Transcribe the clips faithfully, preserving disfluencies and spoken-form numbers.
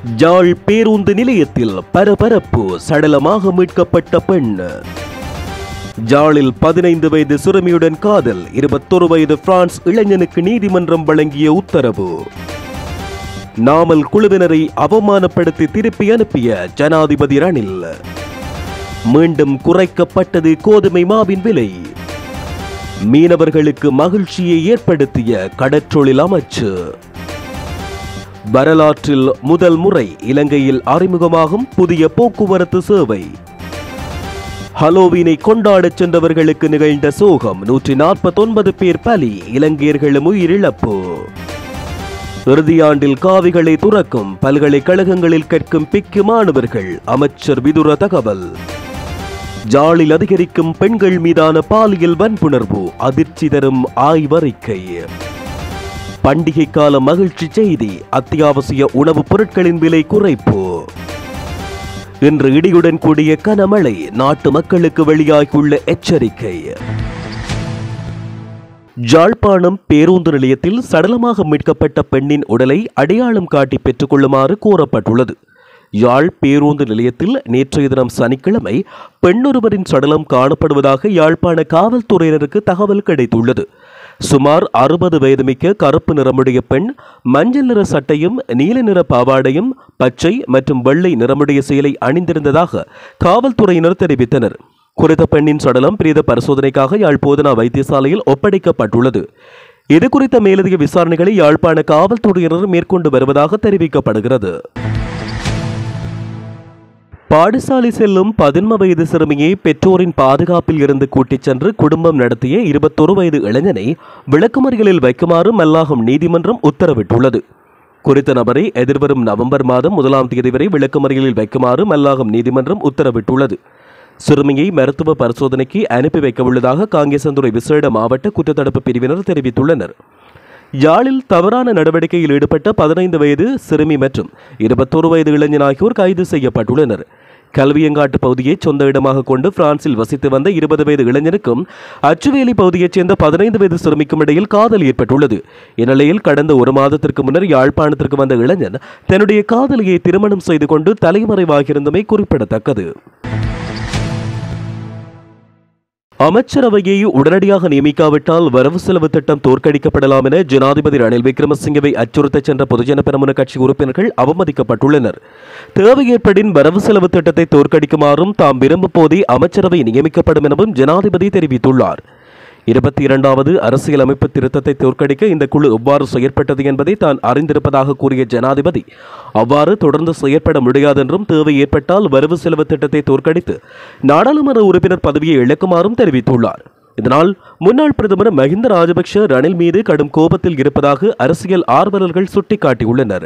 யாழ் பேருந்து நிலையத்தில் பரபரப்பு, சடலமாக மீட்கப்பட்ட பெண். யாழில் பதினைந்து வயது சிறுமியுடன் காதல், இருபத்தொரு வயது பிரான்ஸ் இளைஞனுக்கு நீதிமன்றம் வழங்கிய உத்தரவு. நாமல் குழுவினரை அவமானப்படுத்தி திருப்பி அனுப்பிய ஜனாதிபதி ரணில். மீண்டும் குறைக்கப்பட்டது கோதுமை மாவின் விலை. மீனவர்களுக்கு மகிழ்ச்சியை ஏற்படுத்திய கடற்றொழில் அமைச்சு. வரலாற்றில் முதல் முறை இலங்கையில் அறிமுகமாகும் புதிய போக்குவரத்து சேவை. ஹலோவீனை கொண்டாடச் சென்றவர்களுக்கு நிகழ்ந்த சோகம், நூற்றி நாற்பத்தி ஒன்பது பேர் பலி, இலங்கையர்களும் உயிரிழப்பு. இறுதியாண்டில் காவிகளை துறக்கும் பல்கலைக்கழகங்களில் கற்கும் பிக்கு மாணவர்கள், அமைச்சர் விதுர தகவல். யாழில் அதிகரிக்கும் பெண்கள் மீதான பாலியல் வன்புணர்வு, அதிர்ச்சி தரும் ஆய்வறிக்கை. பண்டிகை கால மகிழ்ச்சி செய்தி, அத்தியாவசிய உணவுப் பொருட்களின் விலை குறைப்பு. இன்று இடியுடன் கூடிய கனமழை, நாட்டு மக்களுக்கு வெளியாகியுள்ள எச்சரிக்கை. யாழ்ப்பாணம் பேருந்து நிலையத்தில் சடலமாக மீட்கப்பட்ட பெண்ணின் உடலை அடையாளம் காட்டி பெற்றுக் கொள்ளுமாறு கோரப்பட்டுள்ளது. யாழ் பேருந்து நிலையத்தில் நேற்றைய தினம் சனிக்கிழமை பெண்ணொருவரின் சடலம் காணப்படுவதாக யாழ்ப்பாண காவல்துறையினருக்கு தகவல் கிடைத்துள்ளது. சுமார் அறுபது வயது மிக்க கருப்பு நிறமுடைய பெண் மஞ்சள் நிற சட்டையும் நீல நிற பாவாடையும் பச்சை மற்றும் வெள்ளை நிறமுடைய சேலை அணிந்திருந்ததாக காவல்துறையினர் தெரிவித்தனர். குறித்த பெண்ணின் சடலம் பிரேத பரிசோதனைக்காக யாழ் போதனா வைத்தியசாலையில் ஒப்படைக்கப்பட்டுள்ளது. இது குறித்த மேலதிக விசாரணைகளை யாழ்ப்பாண காவல்துறையினர் மேற்கொண்டு வருவதாக தெரிவிக்கப்படுகிறது. பாடசாலை செல்லும் பதின்ம வயது சிறுமியை பெற்றோரின் பாதுகாப்பில் இருந்து கூட்டிச் சென்று குடும்பம் நடத்திய இருபத்தொரு வயது இளைஞனை விளக்குமறியலில் வைக்குமாறு மல்லாகம் நீதிமன்றம் உத்தரவிட்டுள்ளது. குறித்த நபரை எதிர்வரும் நவம்பர் மாதம் முதலாம் தேதி வரை விளக்குமறியலில் வைக்குமாறு மல்லாகம் நீதிமன்றம் உத்தரவிட்டுள்ளது. சிறுமியை மருத்துவ பரிசோதனைக்கு அனுப்பி வைக்க உள்ளதாக காங்கேசந்துறை விசேட மாவட்ட குற்றத்தடுப்பு பிரிவினர் தெரிவித்துள்ளனர். யாழில் தவறான நடவடிக்கையில் ஈடுபட்ட பதினைந்து வயது சிறுமி மற்றும் இருபத்தொரு வயது இளைஞன் ஆகியோர் கைது செய்யப்பட்டுள்ளனர். கல்வியங்காட்டு பகுதியை சொந்த இடமாக கொண்டு பிரான்சில் வசித்து வந்த இருபது வயது இளைஞனுக்கும் அச்சுவேலி பகுதியைச் சேர்ந்த பதினைந்து வயது சிறுமிக்கும் இடையில் காதல் ஏற்பட்டுள்ளது. இந்நிலையில் கடந்த ஒரு மாதத்திற்கு முன்னர் யாழ்ப்பாணத்திற்கு வந்த இளைஞன் தன்னுடைய காதலியை திருமணம் செய்து கொண்டு தலைமறைவாகியிருந்தமை குறிப்பிடத்தக்கது. அமைச்சரவையை உடனடியாக நியமிக்காவிட்டால் வரவு செலவு திட்டம் தோற்கடிக்கப்படலாம் என ஜனாதிபதி ரணில் விக்ரமசிங்கவை அச்சுறுத்தச் சென்ற பொதுஜன பெரமுன கட்சி உறுப்பினர்கள் அவமதிக்கப்பட்டுள்ளனர். தேவை ஏற்படின் வரவு செலவு திட்டத்தை தோற்கடிக்குமாறும் தாம் விரும்பும் போதே அமைச்சரவை நியமிக்கப்படும் எனவும் ஜனாதிபதி தெரிவித்துள்ளார். இருபத்தி இரண்டாவது அரசியலமைப்பு திருத்தத்தை தோற்கடிக்க இந்த குழு எவ்வாறு செயற்பட்டது என்பதை தான் அறிந்திருப்பதாக கூறிய ஜனாதிபதி, அவ்வாறு தொடர்ந்து செயற்பட முடியாதென்றும் தேவை ஏற்பட்டால் வரவு செலவு திட்டத்தை தோற்கடித்து நாடாளுமன்ற உறுப்பினர் பதவியை இழக்குமாறும் தெரிவித்துள்ளார். இதனால் முன்னாள் பிரதமர் மஹிந்த ராஜபக்ஷ ரணில் மீது கடும் கோபத்தில் இருப்பதாக அரசியல் ஆர்வலர்கள் சுட்டிக்காட்டியுள்ளனர்.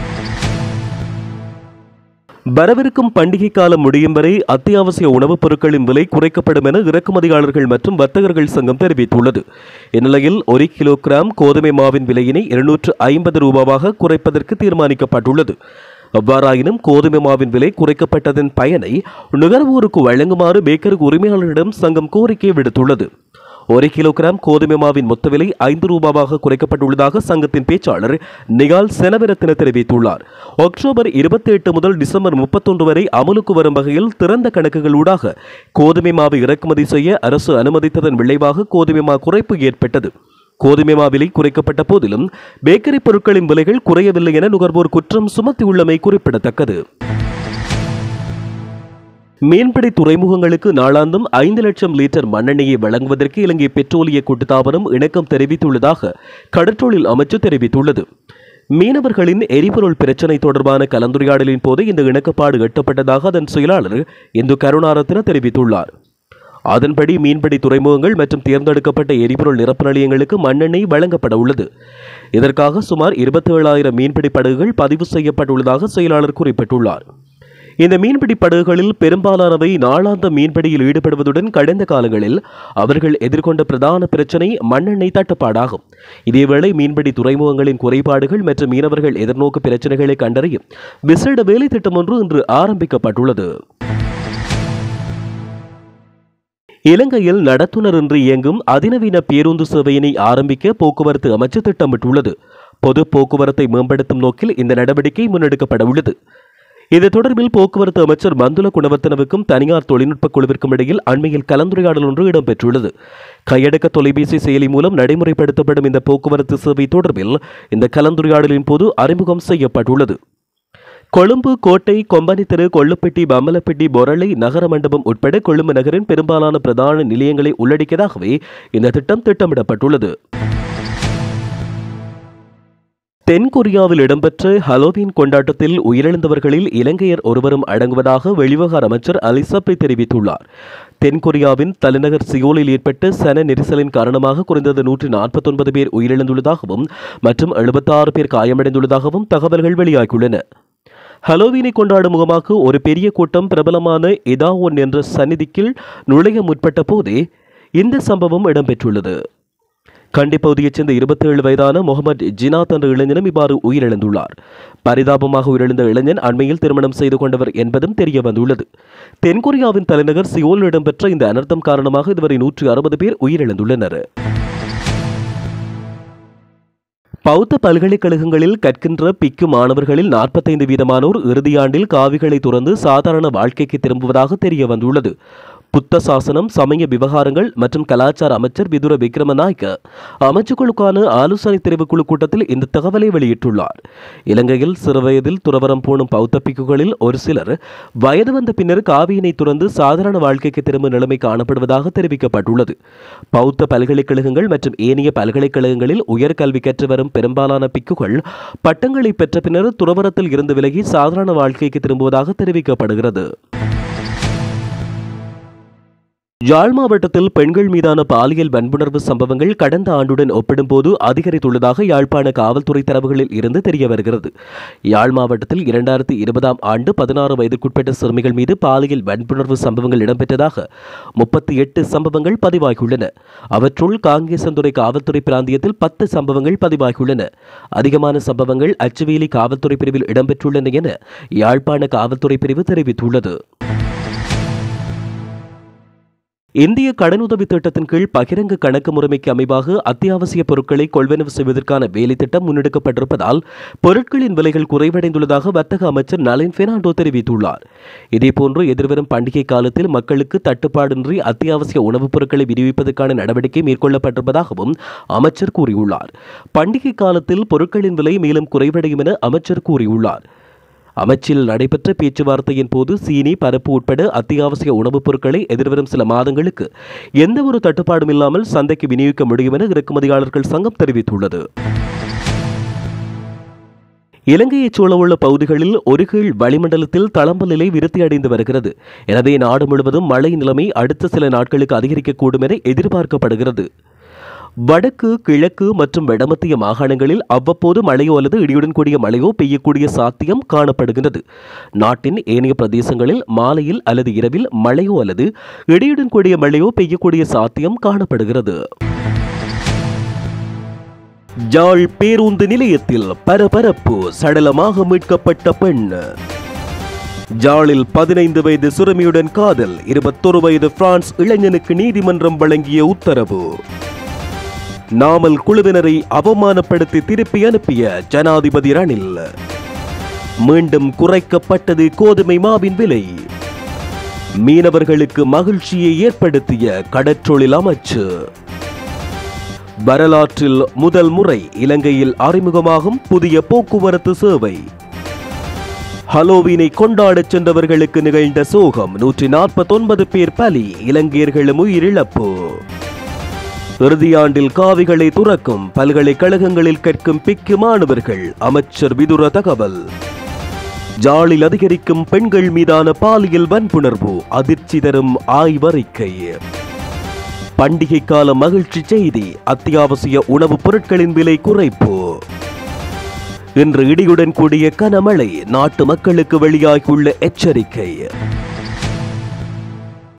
வரவிருக்கும் பண்டிகை காலம் முடியும் வரை அத்தியாவசிய உணவுப் பொருட்களின் விலை குறைக்கப்படும் என இறக்குமதியாளர்கள் மற்றும் வர்த்தகர்கள் சங்கம் தெரிவித்துள்ளது. இந்நிலையில் ஒரு கிலோகிராம் கோதுமை மாவின் விலையினை இருநூற்று ஐம்பது ரூபாவாக குறைப்பதற்கு தீர்மானிக்கப்பட்டுள்ளது. அவ்வாறாயினும் கோதுமை மாவின் விலை குறைக்கப்பட்டதன் பயனை நுகர்வோருக்கு வழங்குமாறு பேக்கரி உரிமையாளர்களிடம் சங்கம் கோரிக்கை விடுத்துள்ளது. ஒரு கிலோகிராம் கோதுமை மாவின் மொத்த விலை ஐந்து ரூபாவாக குறைக்கப்பட்டுள்ளதாக சங்கத்தின் பேச்சாளர் நிகால் செனவிரத்தின தெரிவித்துள்ளார். அக்டோபர் இருபத்தி எட்டு முதல் டிசம்பர் முப்பத்தொன்று வரை அமலுக்கு வரும் வகையில் திறந்த கணக்குகளூடாக கோதுமை மாவை இறக்குமதி செய்ய அரசு அனுமதித்ததன் விளைவாக கோதுமை மா குறைப்பு ஏற்பட்டது. கோதுமை மா விலை குறைக்கப்பட்ட போதிலும் பேக்கரி பொருட்களின் விலைகள் குறையவில்லை என நுகர்வோர் குற்றம் சுமத்தியுள்ளமை குறிப்பிடத்தக்கது. மீன்பிடி துறைமுகங்களுக்கு நாளாந்தம் ஐந்து லட்சம் லிட்டர் மண்ணெண்ணெயை வழங்குவதற்கு இலங்கை பெட்ரோலிய கூட்டுத்தாபனம் இணக்கம் தெரிவித்துள்ளதாக கடற்றொழில் அமைச்சு தெரிவித்துள்ளது. மீனவர்களின் எரிபொருள் பிரச்சினை தொடர்பான கலந்துரையாடலின் போது இந்த இணக்கப்பாடு எட்டப்பட்டதாக அதன் செயலாளர் இந்து கருணாரத்ன தெரிவித்துள்ளார். அதன்படி மீன்பிடி துறைமுகங்கள் மற்றும் தேர்ந்தெடுக்கப்பட்ட எரிபொருள் நிரப்பு நிலையங்களுக்கு மண்ணெண்ணெய் வழங்கப்பட உள்ளது. இதற்காக சுமார் இருபத்தி ஏழாயிரம் மீன்பிடி படகுகள் பதிவு செய்யப்பட்டுள்ளதாக செயலாளர் குறிப்பிட்டுள்ளார். இந்த மீன்பிடி படகுகளில் பெரும்பாலானவை நாளாந்த மீன்பிடியில் ஈடுபடுவதுடன் கடந்த காலங்களில் அவர்கள் எதிர்கொண்ட பிரதான பிரச்சினை மண்ணெண்ணெய் தட்டுப்பாடாகும். இதேவேளை மீன்பிடி துறைமுகங்களின் குறைபாடுகள் மற்றும் மீனவர்கள் எதிர்நோக்கு பிரச்சினைகளை கண்டறியும் விசேட வேலை திட்டம் ஒன்று இன்று ஆரம்பிக்கப்பட்டுள்ளது. இலங்கையில் நடத்துனர் இன்றி இயங்கும் அதிநவீன பேருந்து சேவையினை ஆரம்பிக்க போக்குவரத்து அமைச்சு திட்டமிட்டுள்ளது. பொது போக்குவரத்தை மேம்படுத்தும் நோக்கில் இந்த நடவடிக்கை முன்னெடுக்கப்பட உள்ளது. இது தொடர்பில் போக்குவரத்து அமைச்சர் மந்துல குணவர்த்தனவுக்கும் தனியார் தொழில்நுட்ப குழுவிற்கும் இடையில் அண்மையில் கலந்துரையாடல் ஒன்று இடம்பெற்றுள்ளது. கையடக்க தொலைபேசி செயலி மூலம் நடைமுறைப்படுத்தப்படும் இந்த போக்குவரத்து சேவை தொடர்பில் இந்த கலந்துரையாடலின் போது அறிமுகம் செய்யப்பட்டுள்ளது. கொழும்பு, கோட்டை, கொம்பனி தெரு, கொள்ளுப்பட்டி, பம்மலப்பட்டி, பொரளை, நகர மண்டபம் உட்பட கொழும்பு நகரின் பெரும்பாலான பிரதான நிலையங்களை உள்ளடக்கியதாகவே இந்த திட்டம் திட்டமிடப்பட்டுள்ளது. தென்கொரியாவில் இடம்பெற்ற ஹலோவீன் கொண்டாட்டத்தில் உயிரிழந்தவர்களில் இலங்கையர் ஒருவரும் அடங்குவதாக வெளிவிவகார அமைச்சர் அலிசப்ரி தெரிவித்துள்ளார். தென்கொரியாவின் தலைநகர் சியோலில் ஏற்பட்ட சன நெரிசலின் காரணமாக குறைந்தது நூற்றி நாற்பத்தி ஒன்பது பேர் உயிரிழந்துள்ளதாகவும் மற்றும் எழுபத்தி ஆறு பேர் காயமடைந்துள்ளதாகவும் தகவல்கள் வெளியாகியுள்ளன. ஹலோவீனை கொண்டாடும் முகமாக ஒரு பெரிய கூட்டம் பிரபலமான இதாவோன் என்ற சந்நிதிக்குள் நுழைய முற்பட்ட போதே இந்த சம்பவம் இடம்பெற்றுள்ளது. கண்டி பகுதியைச் சேர்ந்த இருபத்தி ஏழு வயதான முகமது ஜினாத் என்ற இளைஞனும் இவ்வாறு உயிரிழந்துள்ளார். பரிதாபமாக உயிரிழந்த இளைஞன் அண்மையில் திருமணம் செய்து கொண்டவர் என்பதும் தெரிய வந்துள்ளது. தென்கொரியாவின் தலைநகர் சியோலில் இடம்பெற்ற இந்த அனர்த்தம் காரணமாக இதுவரை நூற்றி அறுபது பேர் உயிரிழந்துள்ளனர். பௌத்த பல்கலைக்கழகங்களில் கற்கின்ற பிக்கு மாணவர்களில் நாற்பத்தைந்து வீதமானோர் இறுதியாண்டில் காவிகளை துறந்து சாதாரண வாழ்க்கைக்கு திரும்புவதாக தெரிய வந்துள்ளது. புத்த சாசனம், சமய விவகாரங்கள் மற்றும் கலாச்சார அமைச்சர் விதுர விக்ரமநாயக்க அமைச்சுக்களுக்கான ஆலோசனை தெரிவுக்குழு கூட்டத்தில் இந்த தகவலை வெளியிட்டுள்ளார். இலங்கையில் சிறுவயதில் துறவரம் போனும் பௌத்த பிக்குகளில் ஒரு சிலர் வயது வந்த பின்னர் காவியினை துறந்து சாதாரண வாழ்க்கைக்கு திரும்பும் நிலைமை காணப்படுவதாக தெரிவிக்கப்பட்டுள்ளது. பௌத்த பல்கலைக்கழகங்கள் மற்றும் ஏனைய பல்கலைக்கழகங்களில் உயர்கல்வி கற்று வரும் பெரும்பாலான பிக்குகள் பட்டங்களை பெற்ற பின்னர் துறவரத்தில் இருந்து விலகி சாதாரண வாழ்க்கைக்கு திரும்புவதாக தெரிவிக்கப்படுகிறது. யாழ் மாவட்டத்தில் பெண்கள் மீதான பாலியல் வன்புணர்வு சம்பவங்கள் கடந்த ஆண்டுடன் ஒப்பிடும்போது அதிகரித்துள்ளதாக யாழ்ப்பாண காவல்துறை தரவுகளில் இருந்து தெரிய வருகிறது. யாழ் மாவட்டத்தில் இரண்டாயிரத்தி இருபதாம் ஆண்டு பதினாறு வயதுக்குட்பட்ட சிறுமிகள் மீது பாலியல் வன்புணர்வு சம்பவங்கள் இடம்பெற்றதாக முப்பத்தி எட்டு சம்பவங்கள் பதிவாகியுள்ளன. அவற்றுள் காங்கேசன்துறை காவல்துறை பிராந்தியத்தில் பத்து சம்பவங்கள் பதிவாகியுள்ளன. அதிகமான சம்பவங்கள் அச்சுவேலி காவல்துறை பிரிவில் இடம்பெற்றுள்ளன என யாழ்ப்பாண காவல்துறை பிரிவு தெரிவித்துள்ளது. இந்திய கடனுதவி திட்டத்தின் கீழ் பகிரங்க கணக்கு முறைமைக்கு அமைவாக அத்தியாவசிய பொருட்களை கொள்வனவு செய்வதற்கான வேலை திட்டம் முன்னெடுக்கப்பட்டிருப்பதால் பொருட்களின் விலைகள் குறைவடைந்துள்ளதாக வர்த்தக அமைச்சர் நளின் பெர்னாண்டோ தெரிவித்துள்ளார். இதேபோன்று எதிர்வரும் பண்டிகை காலத்தில் மக்களுக்கு தட்டுப்பாடின்றி அத்தியாவசிய உணவுப் பொருட்களை விநியோகிப்பதற்கான நடவடிக்கை மேற்கொள்ளப்பட்டிருப்பதாகவும் அமைச்சர் கூறியுள்ளார். பண்டிகை காலத்தில் பொருட்களின் விலை மேலும் குறைவடையும் என அமைச்சர் கூறியுள்ளார். அமைச்சில் நடைபெற்ற பேச்சுவார்த்தையின் போது சீனி, பருப்பு உட்பட அத்தியாவசிய உணவுப் பொருட்களை எதிர்வரும் சில மாதங்களுக்கு எந்த ஒரு தட்டுப்பாடும் இல்லாமல் சந்தைக்கு விநியோகிக்க முடியும் என இறக்குமதியாளர்கள் சங்கம் தெரிவித்துள்ளது. இலங்கையைச் சூழவுள்ள பகுதிகளில் ஒரு கீழ் வளிமண்டலத்தில் தளம்பல் நிலை விருத்தியடைந்து வருகிறது. எனவே நாடு முழுவதும் மழை நிலைமை அடுத்த சில நாட்களுக்கு அதிகரிக்கக்கூடும் என எதிர்பார்க்கப்படுகிறது. வடக்கு, கிழக்கு மற்றும் வடமத்திய மாகாணங்களில் அவ்வப்போது மழையோ அல்லது இடியுடன் கூடிய மழையோ பெய்யக்கூடிய சாத்தியம் காணப்படுகின்றது. நாட்டின் ஏனைய பிரதேசங்களில் மாலையில் அல்லது இரவில் மழையோ அல்லது இடியுடன் கூடிய மழையோ பெய்யக்கூடிய சாத்தியம் காணப்படுகிறது. யாழ் பேருந்து நிலையத்தில் பரபரப்பு, சடலமாக மீட்கப்பட்ட பெண். யாழில் பதினைந்து வயது சிறுமியுடன் காதல், இருபத்தொரு வயது பிரான்ஸ் இளைஞனுக்கு நீதிமன்றம் வழங்கிய உத்தரவு. நாமல் குழுவினரை அவமானப்படுத்தி திருப்பி அனுப்பிய ஜனாதிபதி ரணில். மீண்டும் குறைக்கப்பட்டது கோதுமை மாவின் விலை. மீனவர்களுக்கு மகிழ்ச்சியை ஏற்படுத்திய கடற்றொழில் அமைச்சு. வரலாற்றில் முதல் முறை இலங்கையில் அறிமுகமாகும் புதிய போக்குவரத்து சேவை. ஹலோவீனை கொண்டாடச் சென்றவர்களுக்கு நிகழ்ந்த சோகம், நூற்றி நாற்பத்தி ஒன்பது பேர் பலி, இலங்கையர்களும் உயிரிழப்பு. இறுதியாண்டில் காவிகளை துறக்கும் பல்கலைக்கழகங்களில் கற்கும் பிக்கு மாணவர்கள், அமைச்சர் விதுர தகவல். யாழில் அதிகரிக்கும் பெண்கள் மீதான பாலியல் வன்புணர்வு, அதிர்ச்சி தரும் ஆய்வறிக்கை. பண்டிகை கால மகிழ்ச்சி செய்தி, அத்தியாவசிய உணவுப் பொருட்களின் விலை குறைப்பு. இன்று இடியுடன் கூடிய கனமழை, நாட்டு மக்களுக்கு வெளியாகியுள்ள எச்சரிக்கை.